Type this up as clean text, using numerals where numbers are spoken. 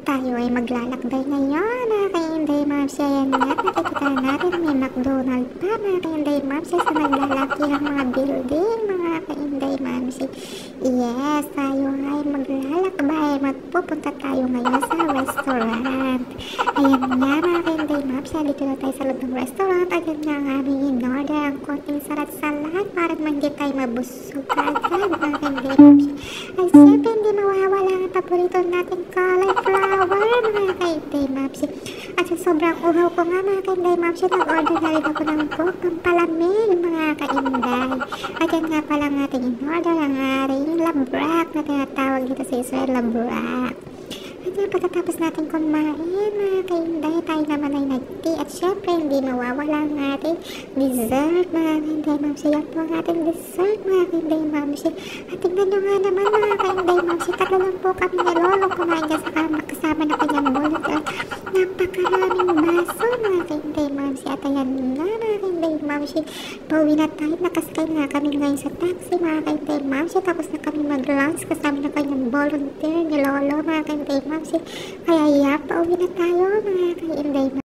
tayo ay maglalakbay ngayon, mga ka-Inday Mamsi. Ayan nga, nakikita natin may McDonald pa, mga ka-Inday Mamsi, sa naglalakihang mga building, mga ka-Inday Mamsi. Yes, tayo ay maglalakbay. Magpupunta tayo ngayon sa restaurant. Ayan nga, mga ka-Inday Mamsi, dito na tayo sa loob ng restaurant. Ayan nga ang aming in-order, ang konting salat-salat para naman hindi tayo mabusog agad, mga ka-Inday Mamsi. Ay, siyempre, hindi mawawala ang paborito nating cauliflower, mga ka-Inday Mamsi. At sa sobrang uhaw ko nga, mga ka-Inday Mamsi, nag-order na rin ako ng coke ng palamig, mga ka-Inday. At yan nga pala ang ating in-order, ang ating labrak na tinatawag dito sa Israel, labrak. At yan, pagkatapos natin kumain, mga ka-Inday, tayo naman ay nag-tea. At syempre, hindi mawawala ang ating dessert, mga ka-Inday Mamsi. Yan po ang ating dessert, mga ka-Inday Mamsi. At tingnan nyo nga naman, mga ka-Inday Mamsi, tatlo lang po kami ni Lolo kumain dyan sa kasama na kanyang bulot. At napakaraming baso, mga ka-Inday Mamsi. At ayan nga, mga ka-Inday Mamsi, pauwi na tayo. Nakasakay na kami ngayon sa taxi, mga ka-Inday Mamsi. Tapos na kami mag-lunch kasama na kanyang volunteer ni Lolo, mga ka-Inday Mamsi. Kaya yan, pauwi na tayo, mga ka-Inday Mamsi.